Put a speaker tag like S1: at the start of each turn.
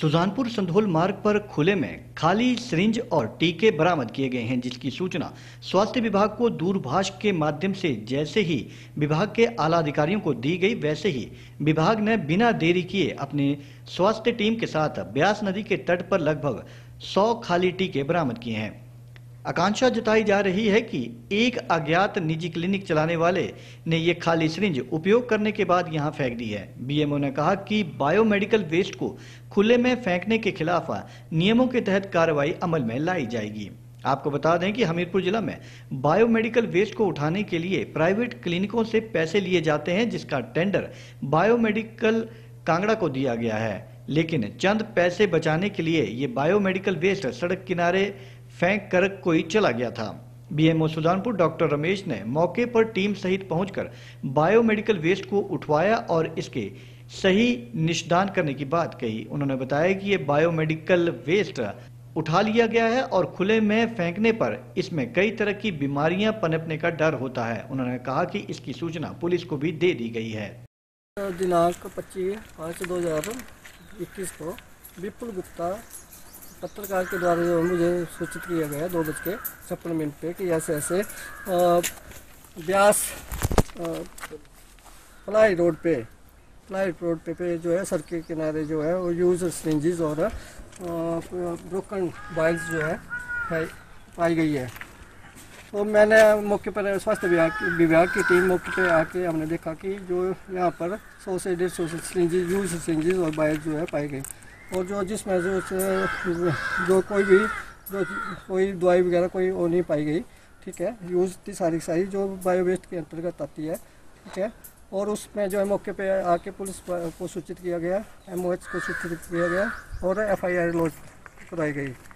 S1: सुजानपुर संधोल मार्ग पर खुले में खाली सिरिंज और टीके बरामद किए गए हैं, जिसकी सूचना स्वास्थ्य विभाग को दूरभाष के माध्यम से जैसे ही विभाग के आला अधिकारियों को दी गई, वैसे ही विभाग ने बिना देरी किए अपनी स्वास्थ्य टीम के साथ ब्यास नदी के तट पर लगभग 100 खाली टीके बरामद किए हैं। आकांक्षा जताई जा रही है कि एक अज्ञात निजी क्लिनिक चलाने वाले ने ये खाली सिरिंज उपयोग करने के बाद यहां फेंक दी है। बीएमओ ने कहा कि बायोमेडिकल वेस्ट को खुले में फेंकने के खिलाफ नियमों के तहत कार्रवाई अमल में लाई जाएगी। आपको बता दें कि हमीरपुर जिला में बायोमेडिकल वेस्ट को उठाने के लिए प्राइवेट क्लिनिकों से पैसे लिए जाते हैं, जिसका टेंडर बायोमेडिकल कांगड़ा को दिया गया है। लेकिन चंद पैसे बचाने के लिए ये बायोमेडिकल वेस्ट सड़क किनारे फेंक कर कोई चला गया था। बीएमओ सुजानपुर डॉक्टर रमेश ने मौके पर टीम सहित पहुंचकर बायोमेडिकल वेस्ट को उठवाया और इसके सही निष्दान करने की बात कही। उन्होंने बताया कि ये बायोमेडिकल वेस्ट उठा लिया गया है और खुले में फेंकने पर इसमें कई तरह की बीमारियां पनपने का डर होता है। उन्होंने कहा कि इसकी सूचना पुलिस को भी दे दी गई है।
S2: दिनांक 25/5/2021 को विपुल गुप्ता पत्रकार के द्वारा जो मुझे सूचित किया गया 2:56 पे कि ऐसे ऐसे ब्यास प्लाई रोड पे जो है सड़क के किनारे जो है वो यूज सिरिंजेस और ब्रोकन वायल्स जो है पाई गई है। तो मैंने मौके पर स्वास्थ्य विभाग की टीम मौके पे आके हमने देखा कि जो यहाँ पर 100 से 150 सिरिंजेस यूज सिरिंजेस और वायल्स जो है पाई गई, और जो जिसमें जो कोई दवाई वगैरह कोई वो नहीं पाई गई। ठीक है, यूज़ थी सारी जो बायो वेस्ट के अंतर्गत आती है। ठीक है, और उसमें जो है मौके पे आके पुलिस को सूचित किया गया, MOH को सूचित किया गया और FIR लॉन्च कराई गई।